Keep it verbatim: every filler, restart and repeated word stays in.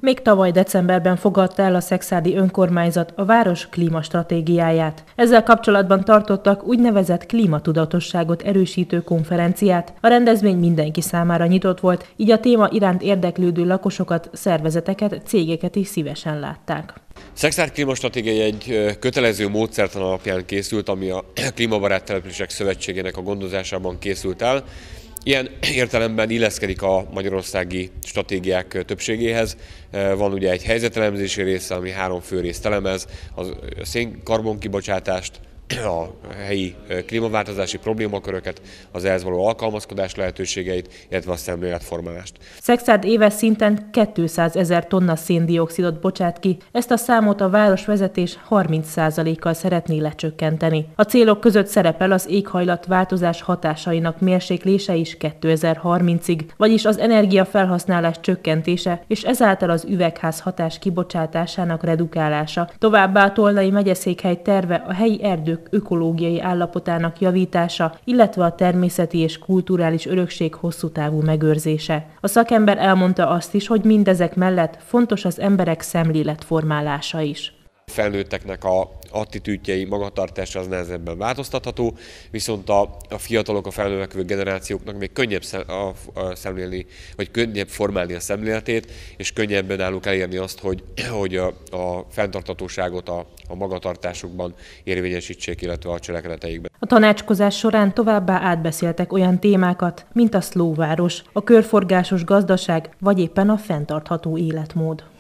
Még tavaly decemberben fogadta el a szekszárdi önkormányzat a város klímastratégiáját. Ezzel kapcsolatban tartottak úgynevezett klímatudatosságot erősítő konferenciát. A rendezvény mindenki számára nyitott volt, így a téma iránt érdeklődő lakosokat, szervezeteket, cégeket is szívesen látták. Szekszárd klímastratégia egy kötelező módszertan alapján készült, ami a Klímabarát Települések Szövetségének a gondozásában készült el. Ilyen értelemben illeszkedik a magyarországi stratégiák többségéhez. Van ugye egy helyzetelemzési része, ami három fő részt elemez, a szénkarbonkibocsátást, a helyi klímaváltozási problémaköröket, az ehhez való alkalmazkodás lehetőségeit, illetve a szemléletformálást. Szekszárd éves szinten kétszázezer tonna szén-dioxidot bocsát ki, ezt a számot a városvezetés harminc százalékkal szeretné lecsökkenteni. A célok között szerepel az éghajlatváltozás hatásainak mérséklése is kétezer-harmincig, vagyis az energiafelhasználás csökkentése és ezáltal az üvegházhatás kibocsátásának redukálása. Továbbá a Tolnai megyeszékhely terve a helyi erdők ökológiai állapotának javítása, illetve a természeti és kulturális örökség hosszú távú megőrzése. A szakember elmondta azt is, hogy mindezek mellett fontos az emberek szemléletformálása is. A felnőtteknek a attitűdjei, magatartása az nehezebben változtatható, viszont a, a fiatalok, a felnövekvő generációknak még könnyebb szem, a, a szemlélni, vagy könnyebb formálni a szemléletét, és könnyebben náluk elérni azt, hogy, hogy a, a fenntarthatóságot a, a magatartásukban érvényesítsék, illetve a cselekedeteikben. A tanácskozás során továbbá átbeszéltek olyan témákat, mint a szlóváros, a körforgásos gazdaság, vagy éppen a fenntartható életmód.